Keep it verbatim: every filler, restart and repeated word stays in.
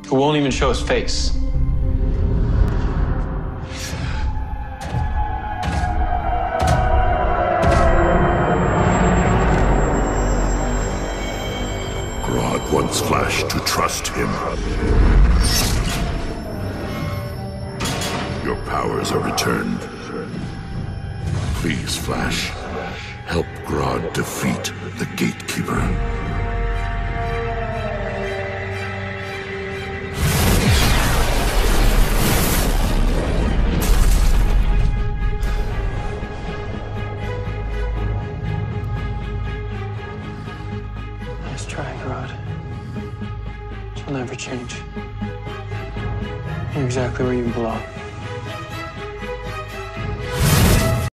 who won't even show his face. Grodd wants Flash to trust him. Your powers are returned. Please, Flash, help Grodd defeat the Gatekeeper. Nice try, Grodd. You'll never change. You're exactly where you belong.